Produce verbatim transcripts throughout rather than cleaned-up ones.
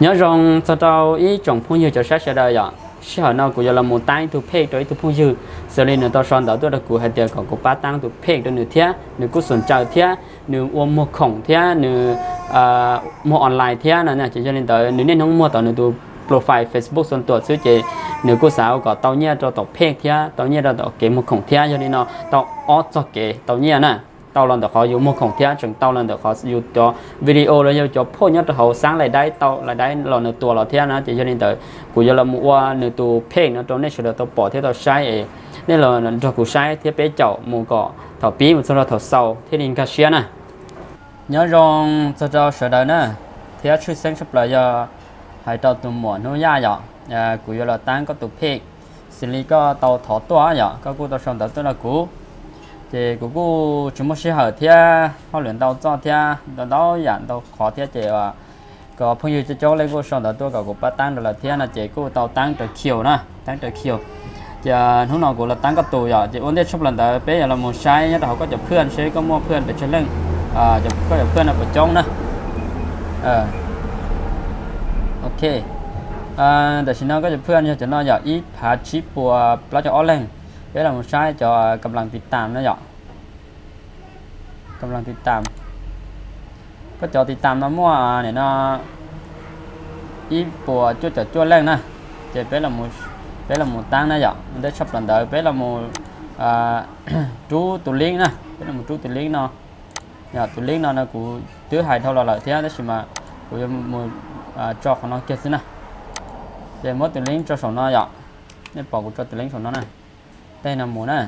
nhớ rằng sau đó ý trồng phong dư cho sát sẽ đời ạ sẽ hỏi nó cũng là một tay từ phê tới từ phong dư sau này nó tao son đó tôi đã cụ hạt tiền còn có ba tăng từ phê tới nửa thế nửa cú sườn chào thế nửa ôm mua khổng thế nửa mua online thế nè chỉ cho nên tới nửa nên không mua tao nửa từ profile Facebook sonตัวซื้อเจหนึ่งกูสาวก็เตาเนี่ยเราต่อเพกเทียเตาเนี่ยเราต่อเกมของเทียอย่างนี้เนาะเตาออสเกเตาเนี่ยนะเตาเราต่อเขาอยู่มุกของเทียจึงเตาเราต่อเขาอยู่จอวิดีโอเราอยู่จอพูดเนี่ยเขาสร้างรายได้เตารายได้เราในตัวเราเทียนะจะอย่างนี้แต่กูจะเรามัวในตัวเพกนะตรงนี้สุดเราตัวปอที่เราใช้เองนี่เราเรากูใช้เทียเป๊ะเจ้ามัวก็ถอปีมันสำหรับถอเสาที่ดินกาเชียนะnhớ rằng cho cho sở đời nữa thì chú sinh sắp lại giờ hay tàu tụi mòn nó ya vậy à cụ là tăng có tụi phê xử lý có tàu thọ toa vậy có cụ tàu sòng tàu tôi là cụ thì cụ cụ chúng mình sẽ hỏi theo họ luyện tàu cho theo tàu đó dạng tàu khó theo chỉ là có phong yêu cho cháu lấy cụ sòng tàu tôi có cụ bắt tăng rồi là theo là chỉ cụ tàu tăng từ chiều nè tăng từ chiều giờ hôm nào cụ là tăng có tù vậy chỉ ổn định sắp lần tới bây giờ là một sai nhá họ có chụp พื่อนsẽ có mua พื่อนđể chơi lưng à chụp có chụp พื่อนlà ở trong nè à ok àแต่ฉันก็จะเพื่อนจะน้อยอย่างอีผาชิปัวปลาจะอ้อแรงเวลามันใช้จะกำลังติดตามนะอย่างกำลังติดตามก็จะติดตามน้ำมั่วเนี่ยนะอีปัวจุดจะจุดแรงนะจะเป็นละมูเป็นละมูตั้งนะอย่างมันได้ชอบหลังเดินเป็นละมูอ่าจูตุลิงนะเป็นละมูจูตุลิงเนาะอย่างตุลิงเนาะนะกูตื้อหายเท่าไรเท่านั้นใช่ไหมกูจะมูจอกของน้องเกศนะเดี๋ยวมดตัวเล็กจะสอนน้อยอ่ะนี่ปอกกูจะตัวเล็กสอนน้อยนะได้นำหมูนะ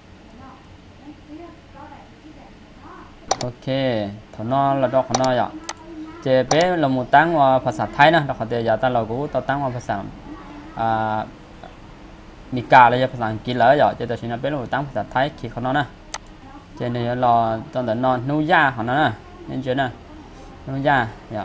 โอเคถอนน้อยเราดอกของน้อยอ่ะเจ๊เป๊ะเราหมูตั้งว่าภาษาไทยนะเราขอเดียร์ตาเรากูต่อตั้งว่าภาษาอ่ามีกาเลยภาษาอังกฤษแล้วอ่ะเจ๊แต่ฉันเป๊ะเราตั้งภาษาไทยขีดของน้อยนะเจ๊เนี่ยรอตอนแต่นอนนุ่ยาของน้อยนะนี่เจ๊นะนุ่ยาอ่ะ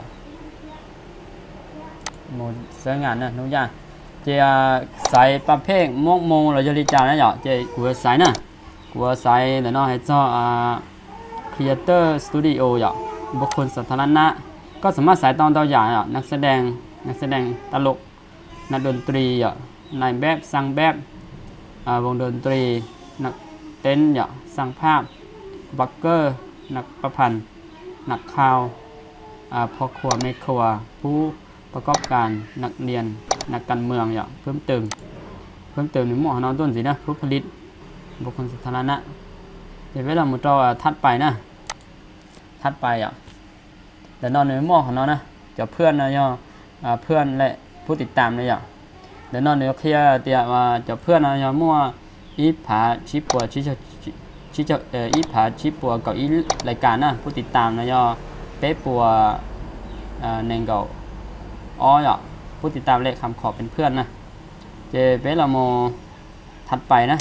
một số ngàn nè đúng chưa chị xài bắp phê mốc mông là cho đi chào đấy nhở chị của xài nè của xài để nó hay cho creator studio nhởบุคคลสาธารณะก็สามารถใส่ตอนตัวอย่างอ่ะนักแสดงนักแสดงตลกนักดนตรีอ่ะนายแบบสร้างแบบวงดนตรีนักเต้นอ่ะสร้างภาพบักเกอร์นักประพันธ์นักข่าวพ่อครัวแม่ครัวผู้ประกอบการนักเรียนนักการเมืองอย่างเพิ่มเติมเพิ่มเติมในหมวดน้องต้นสินะผู้ผลิตบุคคลสาธารณะเดี๋ยวเวลาหมุดจอทัดไปนะทัดไปอ่ะแต่นอนในหมวดของน้องนะจะเพื่อนนะย่อเพื่อนและผู้ติดตามเลยอ่ะเดี๋ยวนอนในเคลียร์เตียว่าจะเพื่อนนะย่อมั่วอีผาชิปัวชิจะชิจะเอ่ออีผาชิปัวกับอีรายการนะผู้ติดตามนะย่อเป๊ะปัวเนงเก่าอ๋ออ่ะผู้ติดตามเลขคำขอเป็นเพื่อนนะเจเปเราโมถัดไปนะ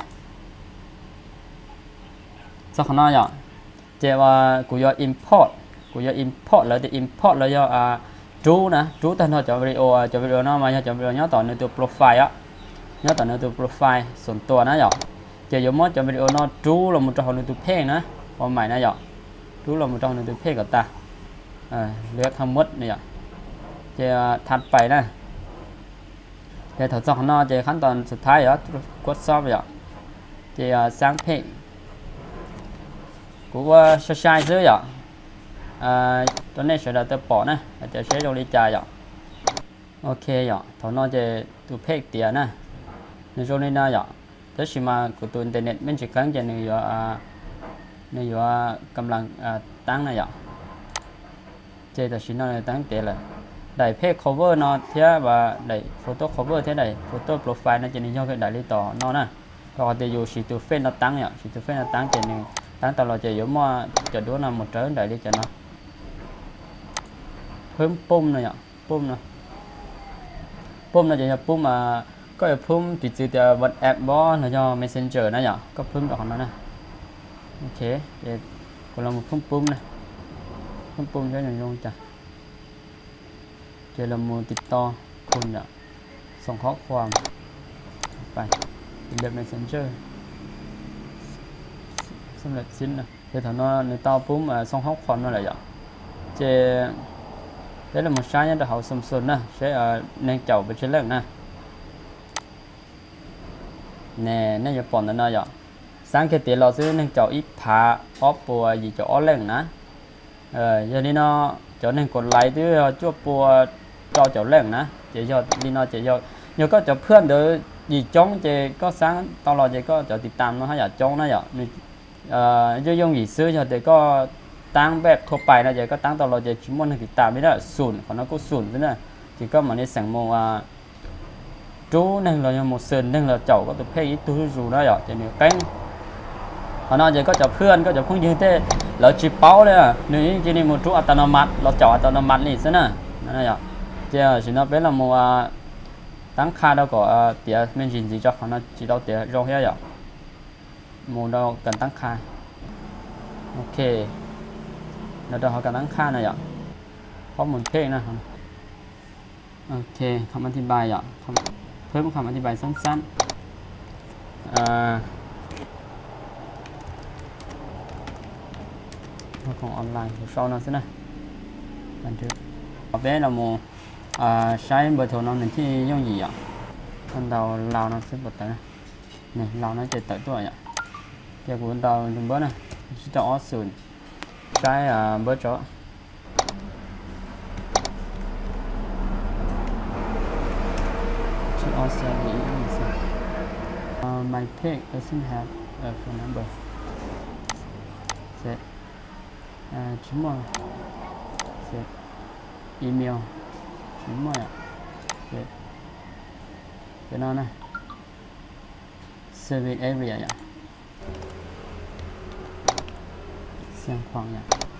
สักขน้อยอ่ะเจว่ากูยอ import กูยอ import แล้วจะ import แล้วยออ่าจูนะจูแต่เราจะวิดีโอจะวิดีโอน้อมาจะวิดีโอย้อนต่อในตัว profile อ่ะย้อนต่อในตัว profile ส่วนตัวนะอ่ะเจยมอจะวิดีโอน้อจูเรามันจะเอาในตัวเพลงนะความหมายนะอ่ะจูเรามันจะเอาในตัวเพลงกับตาเลือกทั้งหมดเนี่ยจะถัดไปนะจะถอดซอกนอจะขั้นตอนสุดท้ายเหรอกดซอฟเหรอจะสร้างเพลงกูว่าใช้ซื้อเหรอตอนนี้ใช้ดาวเตอร์ปอนะจะใช้โดริจาเหรอโอเคเหรอถอดนอจะตัวเพลงเตียนะในช่วงนี้นะเหรอแต่ชิมากูตัวอินเทอร์เน็ตมันจะครั้งจะในเหรอในเหรอกำลังตั้งนะเหรอเจแต่ชินอตั้งเตียเลยได้เพจ cover เนาะเท่าว่าได้ photo cover เท่าใด photo profile นั่นจะนิยมกันได้หรือต่อเนาะนะก็จะอยู่สีตัวเฟซเราตั้งเนี่ยสีตัวเฟซเราตั้งจะหนึ่งตั้งตลอดจะอยู่มั่วจะดูนะหมดเรื่องได้หรือจะเนาะเพิ่มปุ่มเลยอ่ะปุ่มเนาะปุ่มเราจะปุ่มมาก็จะปุ่มติดจืดจะ WhatsApp บ่เราจะ Messenger นะอย่างก็ปุ่มดอกนั้นนะโอเคเดี๋ยวเรามาปุ่มปุ่มนะปุ่มปุ่มใช้หนึ่งลงจ้ะเจอเรามูติดต่อคุณเนี่ยส่งข้อความไปเป็นแบบ Messenger สำเร็จสิ้นนะเดี๋ยวถามว่าในเตาปุ๊บส่งข้อความนั่นแหละอย่างเจ đấy là một sai nhất là hậu sum xuân nè sẽ ở nên chậu với chế lượng nè nè nên giờ bọn nó nói vậy sáng cái tiền lò xứ nên chậu ít phá ốp bùa gì chỗ lên nè ờ giờ đi nó chỗ nên còn lại thứ chỗ bùa cho chỗ lên nè chỉ cho đi nó chỉ cho nhiều có chỗ phơn được gì chống chỉ có sáng tao lo chỉ có chỗ tiệt tam nó hay là chống nó vậy ờ cho dùng gì xưa cho thì có tăngแบบทั่วไปนะเดี๋ยวก็ตั้งตลอดจะชิมมันติดตามไม่ได้ศูนย์ของนักก็ศูนย์ด้วยนะที่ก็มันในสังโมว่าจูนึงเรายังหมดเส้นนึงเราเจ้าก็ตัวเพย์ตัวจูได้หรอจะเหนียวแป้งของนักเดี๋ยวก็จะเพื่อนก็จะพุ่งยืนเต้เราชิปเป้าเลยอ่ะนี่จริงๆมันจูอัตโนมัติเราเจ้าอัตโนมัตินี่ซะนะนั่นแหละเจ้าสินะเป็นเราโมว่าตั้งค่าเราก็เดี๋ยวมันจริงๆจะของนักจีเราเดี๋ยวรอให้หรอโมเรากันตั้งค่าโอเคเราจะหาการตั้งค่าหน่อยอ่ะเพราะหมุนเพลงนะครับโอเคคำอธิบายอ่ะเพิ่มคำอธิบายสั้นๆอ่าของออนไลน์ของเรานั่นสินะบันทึกต่อไปเราโมอ่าใช้เบอร์โทรน้องหนึ่งที่ย่องหยี่อ่ะท่านเราเรานั่นสิบทนะเนี่ยเรานั่นจะตัดตัวอ่ะเดี๋ยวคุณเราดูเบอร์นะจะออสศูนย์ใช้เบอร์จ่อ also the answer. Uh, my page doesn't have a phone number. Set. Uh, chúng mồi. Set. Email. Chúng mồi ạ. Set. Cái đó này. Service area ạ. Xem khoảng ạ.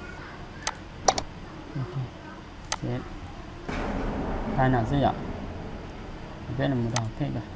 Ok. Set. Cái nào sẽ ạ? Cái là một đầu thế rồi.